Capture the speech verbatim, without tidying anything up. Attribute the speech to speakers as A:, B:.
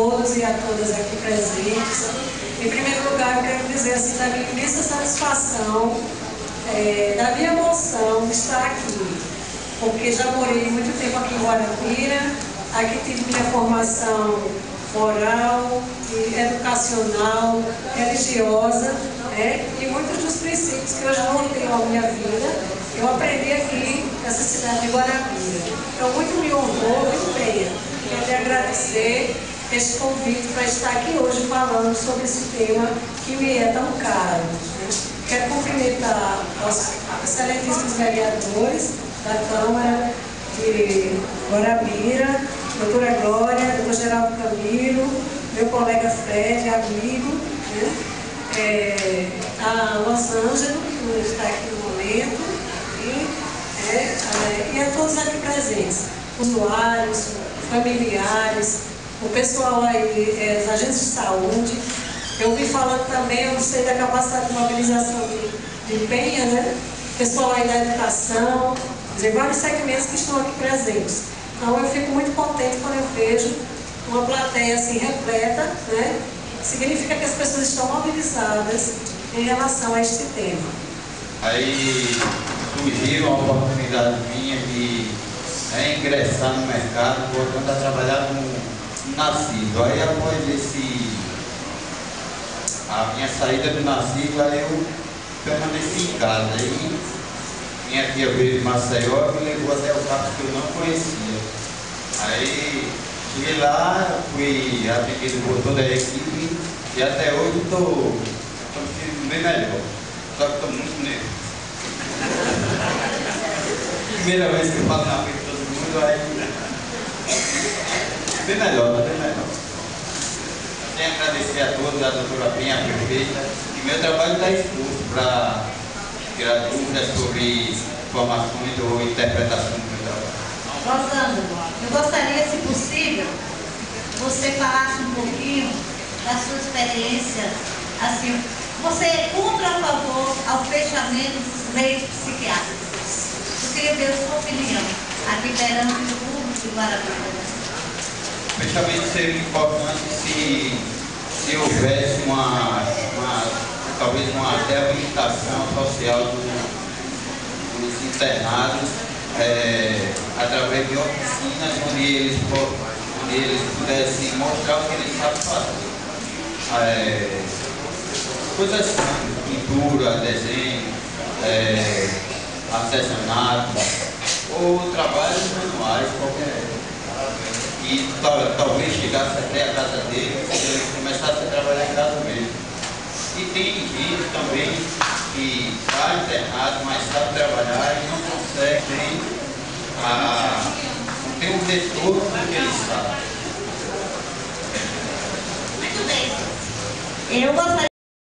A: todos e a todas aqui presentes. Em primeiro lugar, eu quero dizer assim, da minha imensa satisfação, é, da minha emoção de estar aqui, porque já morei muito tempo aqui em Guarabira, aqui tive minha formação moral, educacional, religiosa, né? E muitos dos princípios que hoje norteiam a minha vida, eu aprendi aqui nessa cidade de Guarabira. Então, muito me honrou, muito bem. Quero lhe agradecer esse convite para estar aqui hoje falando sobre esse tema que me é tão caro. Quero cumprimentar os excelentíssimos vereadores da Câmara de Guarabira, doutora Glória, doutor Geraldo Camilo, meu colega Fred, amigo, né? É, a Los Ângelo, que está aqui no momento, e, é, é, e a todos aqui presentes, usuários, familiares, o pessoal aí, é, os agentes de saúde. Eu ouvi falando também, eu sei da capacidade de mobilização de, de Penha, né? O pessoal aí da educação, dizer, vários segmentos que estão aqui presentes. Então eu fico muito contente quando eu vejo uma plateia assim repleta, né? Significa que as pessoas estão mobilizadas em relação a este tema.
B: Aí surgiu a oportunidade minha de né, ingressar no mercado, voltando a trabalhar no Narciso. Aí após esse, a minha saída do Narciso, aí eu permaneci em casa. Aí minha tia veio de Maceió e me levou até o campo que eu não conhecia. Aí cheguei lá, fui atendido por toda a equipe e até hoje estou me sentindo bem melhor. Só que estou muito nervoso. Primeira vez que eu falo na frente de todo mundo, aí bem melhor, bem melhor. Tenho que agradecer a todos, a doutora Penha, a prefeita, e meu trabalho está exposto para tirar dúvidas sobre informações ou interpretação do meu trabalho.
C: Rosângela, eu gostaria, se possível, você falasse um pouquinho da sua experiência, assim, você é contra ou a favor ao fechamento dos leitos psiquiátricos? Eu queria ver a sua opinião, aqui perante o público de Guarabira.
B: O fechamento seria importante se, se houvesse uma, uma, talvez uma reabilitação social do, dos internados, é, através de oficinas onde eles, onde eles pudessem mostrar o que eles sabem fazer. É, coisas assim, pintura, desenho, é, artesanato, ou trabalhos manuais, qualquer. E tal, talvez chegasse até a casa dele e ele começasse a trabalhar em casa mesmo. E tem gente também que está internado, mas sabe trabalhar e não consegue ter, a, ter um retorno do que ele sabe.
C: Muito bem. Eu gostaria